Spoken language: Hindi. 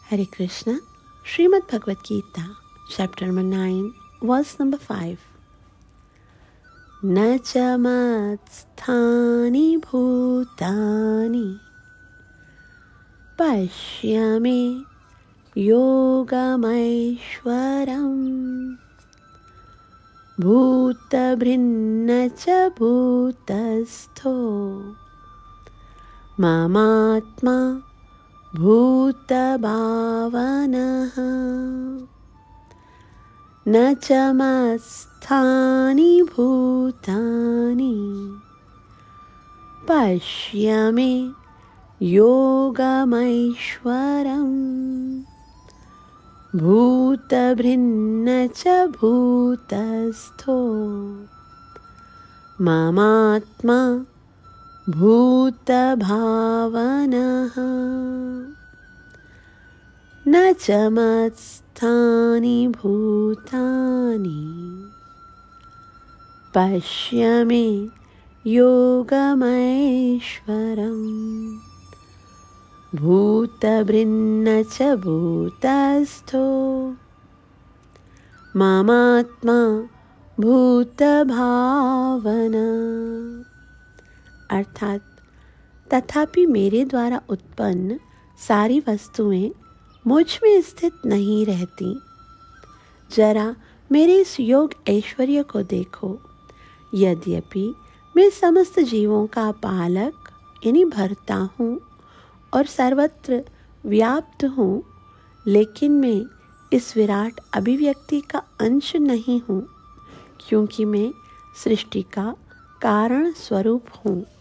Hare Krishna, Srimad Bhagavad Gita, chapter number 9, verse number 5. Na cha matsthani bhutani pashyami yogamaishwaram bhutabhrinna cha bhutastho mamatma bhutabhavanaha na cha matsthani bhutani pashyami yogamaishwaram bhutabhrinna cha bhutastho mamatma bhutabhavanaha na cha matsthani bhutani pashyami yogamaishwaram bhutabhrinna cha bhutastho mamatma bhutabhavana। अर्थात तथापि मेरे द्वारा उत्पन्न सारी वस्तुएं मुझ में स्थित नहीं रहती। जरा मेरे इस योग ऐश्वर्य को देखो। यद्यपि मैं समस्त जीवों का पालक यानी भरता हूँ और सर्वत्र व्याप्त हूँ, लेकिन मैं इस विराट अभिव्यक्ति का अंश नहीं हूँ, क्योंकि मैं सृष्टि का कारण स्वरूप हूँ।